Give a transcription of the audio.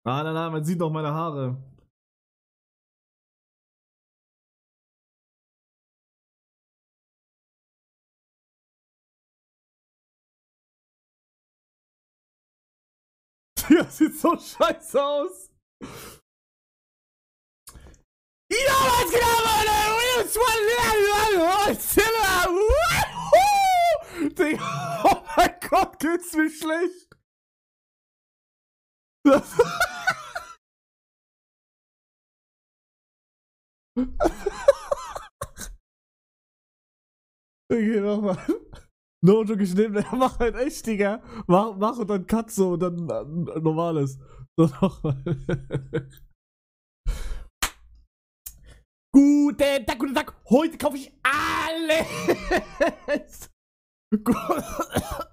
Ah, nein, nein, man sieht doch meine Haare. Das sieht so scheiße aus. Ja, was geht ab, Leute? Digga, oh mein Gott, geht's mir schlecht. Okay, nochmal. No joke, ich nehme, mach halt echt, Digga. Mach und dann Cut so und dann normales. So nochmal. Guten Tag, guten Tag. Heute kaufe ich alles.